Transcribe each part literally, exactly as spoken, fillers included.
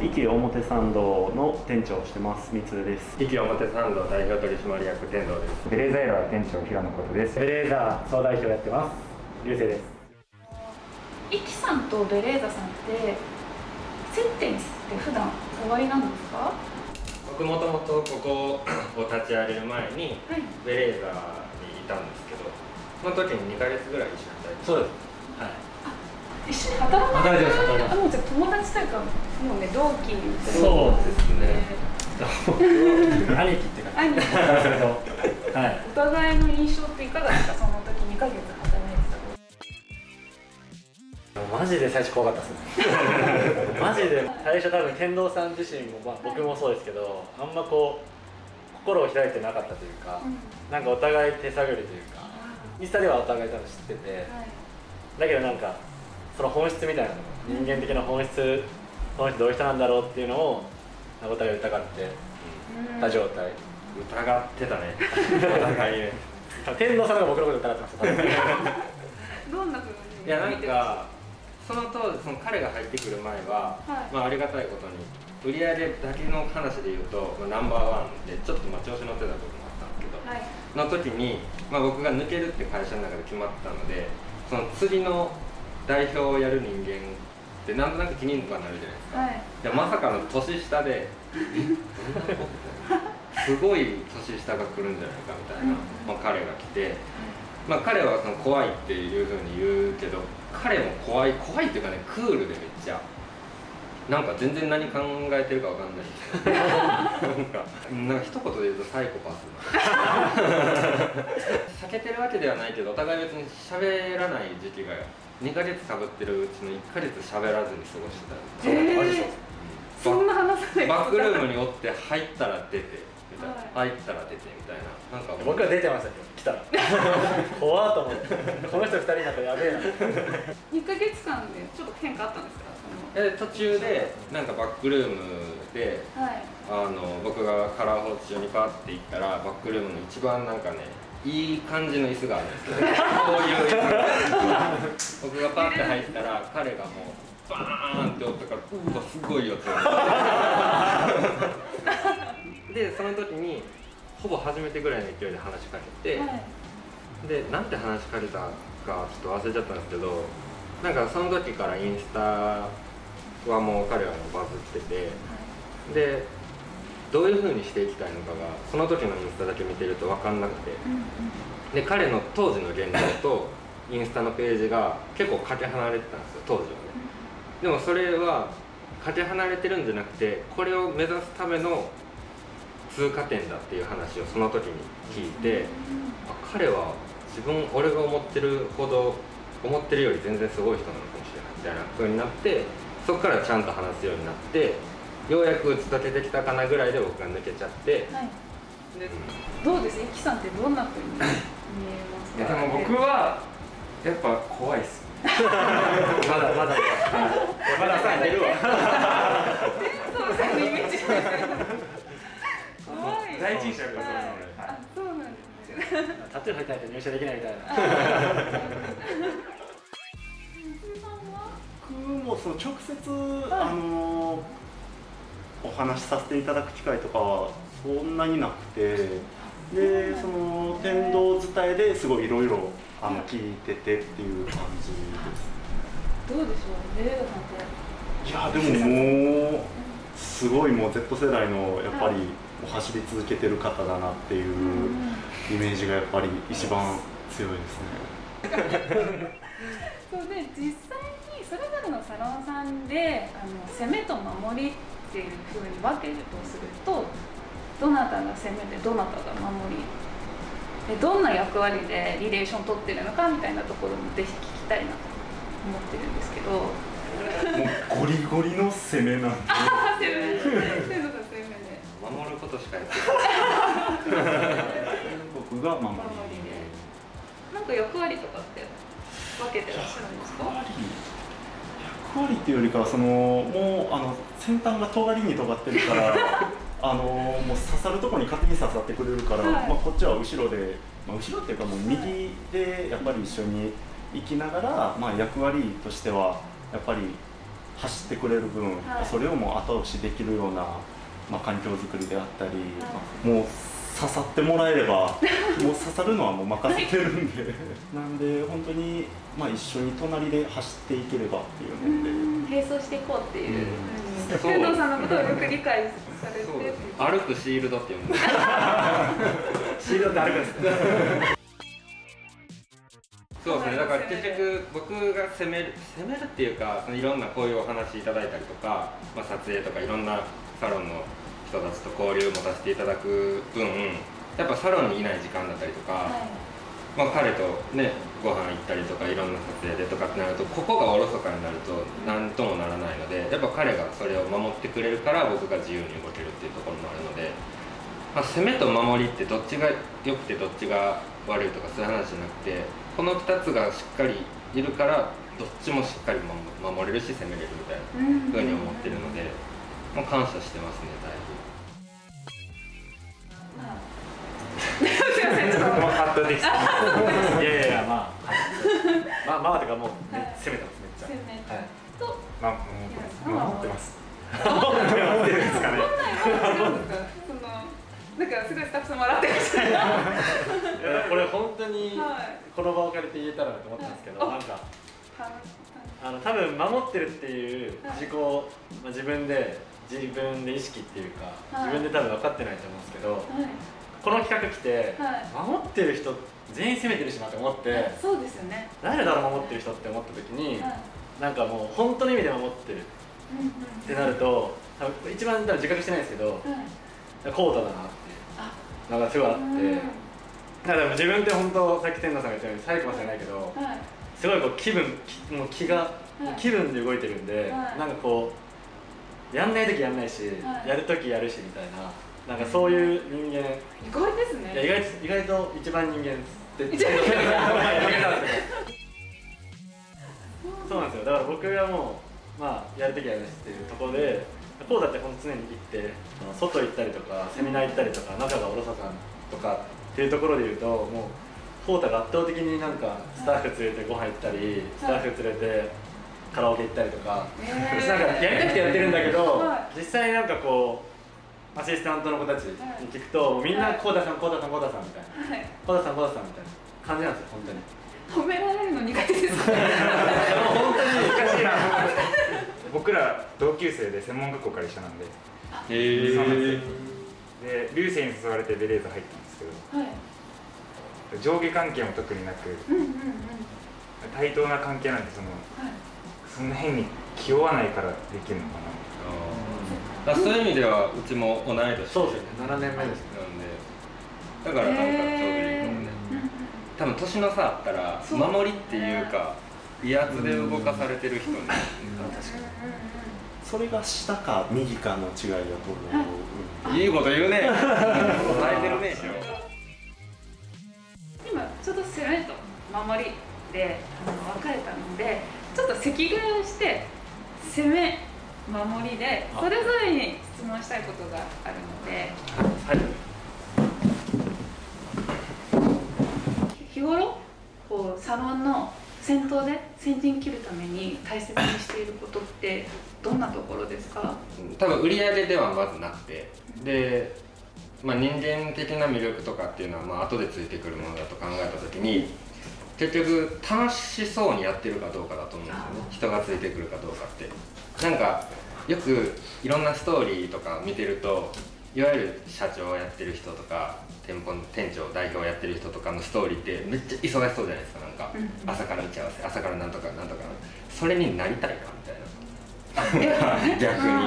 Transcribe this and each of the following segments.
壱岐表参道の店長をしてます三津です。 壱岐表参道代表取締役天童です。 ベレーザエラー店長平野ことです。ベレーザ総代表やってます流星です。 壱岐さんとベレーザさんって接点って普段おありなんですか？ 僕もともとここを立ち上げる前にベレーザにいたんですけど、その時ににかげつぐらい一緒に働いて。 そうです。はい。 一緒に働かれてる。 働いてます。 あ、もうじゃあ友達というかもうね同期みたいな。 そうですね。 兄貴って感じ。からすると、はい。 お互いの印象っていかがですか？その時にかげつ働いてた。 マジで最初怖かったですね。マジで最初多分天童さん自身も、まあ、僕もそうですけど、あんまこう心を開いてなかったというか、うん、なんかお互い手探りというか、インスタではお互い多分知ってて、はい、だけどなんかその本質みたいなの、人間的な本質、この人どういう人なんだろうっていうのをお互い疑ってた状態。 疑ってたね。お互いね。 天童さんが僕のこと疑ってました。 どんな風に？ いや、なんかその当時その彼が入ってくる前は、はい、まあありがたいことに売り上げだけの話で言うと、まあ、ナンバーワンでちょっとまあ調子乗ってたところもあったんですけど、はい、の時に、まあ、僕が抜けるって会社の中で決まったので、その次の代表をやる人間ってなんとなく気にはなるじゃないですか。はい、でまさかの年下ですごい年下が来るんじゃないかみたいな、まあ、彼が来て、まあ、彼はその怖いっていうふうに言うけど、彼も怖い怖いっていうかね、クールでめっちゃなんか全然何考えてるかわかんないなんかなんか一言で言うとサイコパス避けてるわけではないけど、お互い別に喋らない時期がにかげつかぶってるうちのいっかげつ喋らずに過ごしてたんです。 えー、マジそう、そんな話さない。 バックルームにおって入ったら出てみたいな、はい、入ったら出てみたいな、なんか僕は出てましたけど、来たら怖っと思って、この人ふたりなんかやべえな。 にかげつかんでちょっと変化あったんですか？ え途中でなんかバックルームで、はい、あの僕がカラー放置中にパッて行ったら、バックルームの一番なんかねいい感じの椅子があるんですけど、こういう椅子が僕がパッて入ったら彼がもうバーンって音からうわすごいよってで、その時にほぼ初めてぐらいの勢いで話しかけて、はい、でなんて話しかけたかちょっと忘れちゃったんですけど、なんかその時からインスタはもう彼はもうバズってて、はい、でどういう風にしていきたいのかがその時のインスタだけ見てると分かんなくて、うんうん、で彼の当時の現状とインスタのページが結構かけ離れてたんですよ当時はね、うん、でもそれはかけ離れてるんじゃなくて、これを目指すための通過点だっていう話をその時に聞いて、うん、あ彼は自分俺が思ってるほど思ってるより全然すごい人なのかもしれないみたいな風になって、そこからちゃんと話すようになって、ようやく打ち解けてきたかなぐらいで僕が抜けちゃって、はい、 でどうです？壱岐さんってどんな風に見えますか？ いやでも僕はやっぱ怖いっす。まだまだまださん出るわ。 そうさんのイメージ。怖い。 第一印象がそうですね。 あ、そうなんですね。 タトゥー入ってないと入社できないみたいな。 僕もその直接、はい、あのお話しさせていただく機会とかはそんなになくて、でその天童伝えですごいいろいろあの聞いててっていう感じです。 どうでしょう、ベレーザさんって。 いやでももうすごいもう Z 世代のやっぱりもう走り続けてる方だなっていうイメージがやっぱり一番強いですね。 そうで実際にそれぞれのサロンさんであの攻めと守りっていうふうに分けるとすると、どなたが攻めでどなたが守りで、どんな役割でリレーションを取ってるのかみたいなところもぜひ聞きたいなと思ってるんですけど。 もうゴリゴリの攻めなんで。 ああ、攻め。攻めで。 守ることしかやってない。 僕が守り。 なんか役割とかって分けてらっしゃるんですか？ 役割っていうよりかはそのもうあの先端が尖りに尖ってるからあのもう刺さるところに勝手に刺さってくれるから、はい、まあこっちは後ろで、まあ、後ろっていうかもう右でやっぱり一緒に行きながら、まあ、役割としてはやっぱり走ってくれる分、はい、それをもう後押しできるような、まあ、環境づくりであったり、はい、もう刺さってもらえればもう刺さるのはもう任せてるんでなんで本当に、まあ、一緒に隣で走っていければっていうので並走していこうっていう天童さんのことをよく理解されて歩くシールドっていうのシールドって歩くんですねそうですね、だから結局僕が攻める攻めるっていうか、そのいろんなこういうお話いただいたりとか、まあ、撮影とかいろんなサロンの人たちと交流を持たせていただく分、やっぱサロンにいない時間だったりとか、はい、まあ彼とねご飯行ったりとかいろんな撮影でとかってなると、ここがおろそかになると何ともならないので、やっぱ彼がそれを守ってくれるから僕が自由に動けるっていうところもあるので、まあ、攻めと守りってどっちが良くてどっちが悪いとかそういう話じゃなくて、このふたつがしっかりいるからどっちもしっかり守れるし攻めれるみたいなふうに思ってるので、もう感謝してますね、だいぶ。 すいません、ちょっともうハッとできた。いやいやいや、まあまあまあとかもう攻めてますめっちゃ。 攻めはい。 とまあ守ってます。守ってるんですかね。 なんかすごいスタッフさん笑ってました。 これ本当にこの場を借りて言えたらなと思ったんですけど、なんかあの多分守ってるっていう自己、まあ、自分で自分で意識っていうか、自分で多分分かってないと思うんですけど、この企画来て守ってる人全員攻めてるしなって思って、 そうですよね。誰だろう守ってる人って思った時に、なんかもう本当の意味で守ってるってなると、多分一番多分自覚してないんですけど、コートだなっていうのがすごいあって、だから自分って本当さっき天童さんが言ったようにサイコパスじゃないけど、すごいこう気分もう気が気分で動いてるんで、なんかこうやんない時やんないし、やる時やるしみたいな、なんかそういう人間。 意外ですね。 意外意外と一番人間ってそうなんですよ。だから僕はもうまあやる時やるしっていうところで、こうだってほんと常に行って外行ったりとかセミナー行ったりとか仲がおろそかとかっていうところでいうと、もうコウタが圧倒的になんかスタッフ連れてご飯行ったり、スタッフ連れてカラオケ行ったりとか、なんかやりたくてやってるんだけど、実際なんかこうアシスタントの子たちに聞くと、みんなコウタさんコウタさんコウタさんみたいな、コウタさんコウタさんみたいな感じなんですよ本当に。 褒められるの苦手ですか？ 本当に難しいな。 僕ら同級生で専門学校から一緒なんで、 へそうなんですよ。で流星に誘われてベレーザ入ったんですけど、はい、上下関係も特になく、うんうんうん、対等な関係なんで、その、はい、そんな変に気負わないからできるのかな。 あ、そういう意味ではうちも同い年。 そうですよね、ななねんめです。 なんでだからなんかちょうどいいかもね。多分年の差あったら守りっていうか威圧で動かされてる人に、確かにそれが下か右かの違いだと思う。 いいこと言うね。答えてるね。 今ちょっと攻めと守りであの分かれたので、ちょっと席替えをして攻め守りでそれぞれに質問したいことがあるので、はい、日頃こうサロンの先頭で先陣切るために大切にしていることってどんなところですか？ 多分売り上げではまずなくて、で、まあ、人間的な魅力とかっていうのはまあ後でついてくるものだと考えた時に、結局楽しそうにやってるかどうかだと思うんですよね。人がついてくるかどうかって。なんかよくいろんなストーリーとか見てると、いわゆる社長をやってる人とか店舗の店長代表をやってる人とかのストーリーってめっちゃ忙しそうじゃないですか。なんか朝から打ち合わせ、朝からなんとかなんとか、それになりたいかみたいな。逆に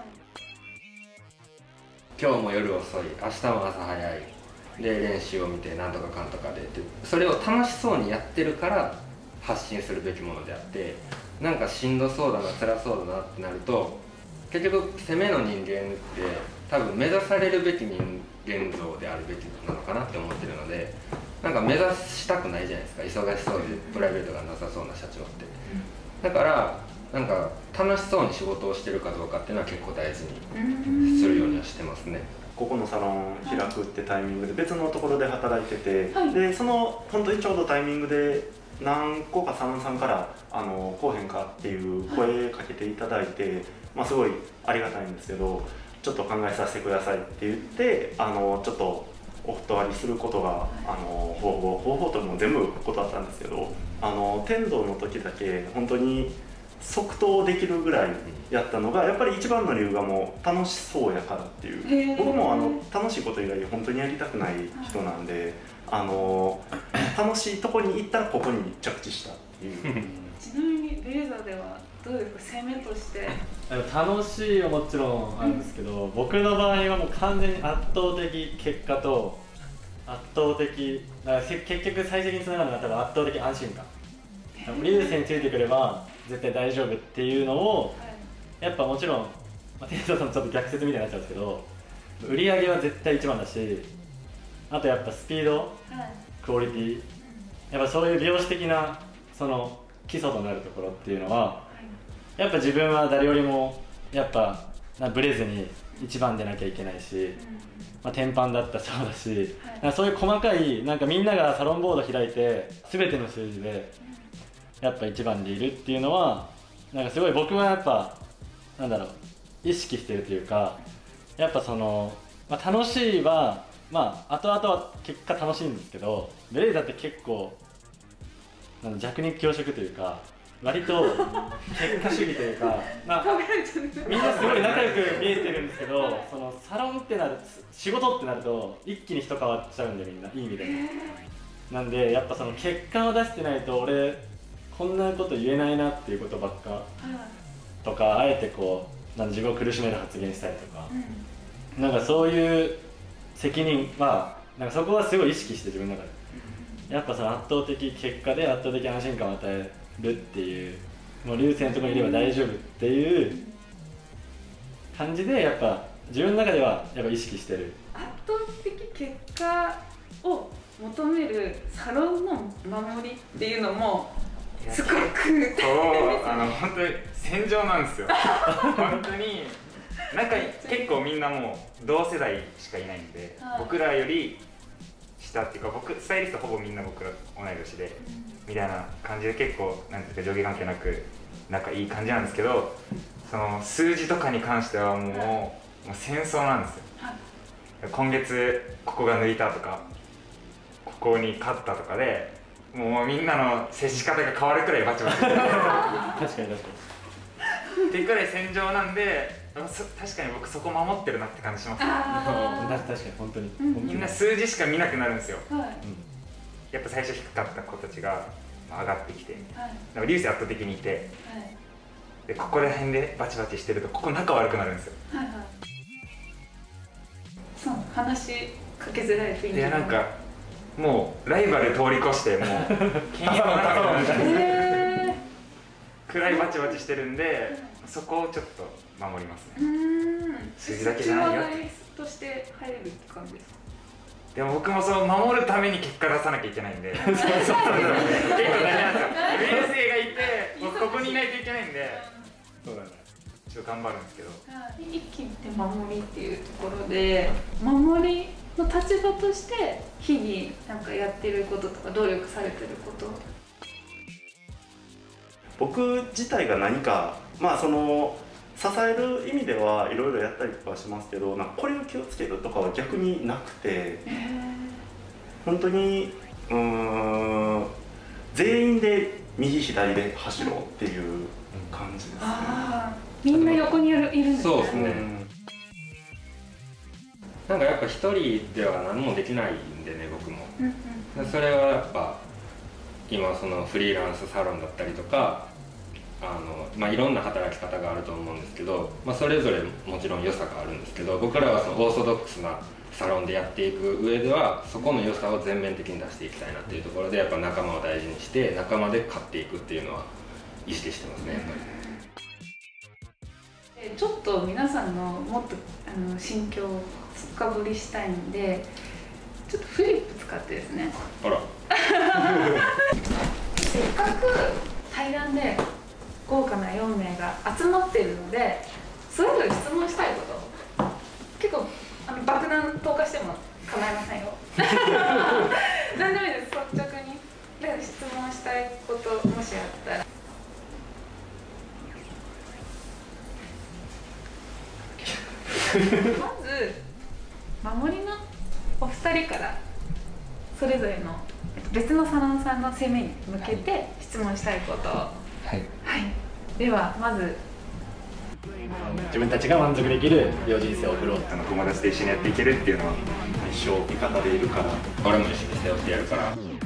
今日も夜遅い、明日も朝早いで練習を見てなんとかかんとかでって、それを楽しそうにやってるから発信するべきものであって、なんかしんどそうだな辛そうだなってなると、結局攻めの人間って多分目指されるべき人間像であるべきなのかなって思ってるので、なんか目指したくないじゃないですか、忙しそうでプライベートがなさそうな社長って。だからなんか楽しそうに仕事をしてるかどうかっていうのは結構大事にするようにはしてますね。 ね。 ここのサロン開くってタイミングで別のところで働いてて、 はい、 でその本当にちょうどタイミングで何個かサロンさんからあの来へんかっていう声かけていただいて、まあ、すごいありがたいんですけど、ちょっと考えさせてくださいって言ってあのちょっとお断りすることがあの方法方法とも全部断ったんですけど、あの天童の時だけ本当に即答できるぐらいやったのがやっぱり一番の理由がもう楽しそうやからっていう。僕もあの楽しいこと以外本当にやりたくない人なんで、あの楽しいとこに行ったらここに着地したっていうちなみにレーザーではどうですか、攻めとして楽しいはもちろんあるんですけど、うん、僕の場合はもう完全に圧倒的結果と圧倒的だから結局最終的につながるのは多分圧倒的安心感、流星についてくれば絶対大丈夫っていうのを、やっぱもちろん、まあ、天童さんとちょっと逆説みたいになっちゃうんですけど、売り上げは絶対一番だし、あとやっぱスピード、はい、クオリティ、やっぱそういう美容師的なその基礎となるところっていうのは、はい、やっぱ自分は誰よりもやっぱブレずに一番でなきゃいけないし、うん、まあ、天板だったらそうだし、はい、そういう細かいなんかみんながサロンボード開いて全ての数字でやっぱ一番でいるっていうのはなんかすごい僕はやっぱなんだろう意識してるというか、やっぱその、まあ、楽しいはまあ後々は結果楽しいんですけど、ベレーザって結構なんか弱肉強食というか割と結果主義というか、まあ、みんなすごい仲良く見えてるんですけど、そのサロンってなる仕事ってなると一気に人変わっちゃうんで、みんないい意味で。なんでやっぱその結果を出してないと俺こんなこと言えないなっていうことばっかとか、あえてこうなん自分を苦しめる発言したりとか、うん、なんかそういう責任はなんかそこはすごい意識して自分の中でやっぱその圧倒的結果で圧倒的安心感を与えるっていう、もう流星のところにいれば大丈夫っていう感じでやっぱ自分の中ではやっぱ意識してる。 圧倒的結果を求めるサロンの守りっていうのもすごくそうあの本当に戦場なんですよ本当になんか結構みんなもう同世代しかいないんで、はい、僕らより下っていうか、僕スタイリストほぼみんな僕ら同い年で、うん、みたいな感じで結構なんていうか上下関係なく仲いい感じなんですけど、その数字とかに関してはもう、はい、もう戦争なんですよ、はい、今月ここが抜いたとかここに勝ったとかでもうみんなの接し方が変わるくらいバチバチ確かに確かにっていうくらい戦場なんで、確かに僕そこ守ってるなって感じしますね。 確かに本当に、うん、 みんな数字しか見なくなるんですよ、はい、やっぱ最初低かった子たちが上がってきて、はい、なんか流星圧倒的にいて、はい、でここら辺でバチバチしてるとここ仲悪くなるんですよ、はいはい、 そう話しかけづらい雰囲気。 いやなんかもうライバル通り越してもう権威の中でくらいバチバチしてるんで、そこをちょっと守りますね。数字だけじゃないよってとして入れるって感じですか？ でも僕もそう守るために結果出さなきゃいけないんで結構大事なんですよ。流星がいて僕ここにいないといけないんで、そうだね、ちょっと頑張るんですけど、 一気に守りっていうところで守りの立場として日々なんかやってることとか努力されてること、 僕自体が何かまあその支える意味ではいろいろやったりとかはしますけど、なんかこれを気をつけるとかは逆になくて、本当にうーん全員で右左で走ろうっていう感じですね。 あみんな横にいるんですね。 そうですね、うん、なんかやっぱ一人では何もできないんでね、僕も、うんうん、それはやっぱ今そのフリーランスサロンだったりとかあの、まあ、いろんな働き方があると思うんですけど、まあ、それぞれもちろん良さがあるんですけど、僕らはそのオーソドックスなサロンでやっていく上ではそこの良さを全面的に出していきたいなっていうところで、やっぱ仲間を大事にして仲間で勝っていくっていうのは意識してますね、やっぱり。 ちょっと皆さんのもっとあの心境を深掘りしたいんで、ちょっとフリップ使ってですね、 あらせっかく対談で豪華なよんめいが集まっているので、それぞれ質問したいこと結構何でもいいです、率直に。で質問したいこともしあったら。まず守りのお二人からそれぞれの別のサロンさんの攻めに向けて質問したいことを、はい、はい、ではまず自分たちが満足できる美容人生を送ろう、 あの友達と一緒にやっていけるっていうのは一生味方でいるから俺も一緒に背負ってやるから。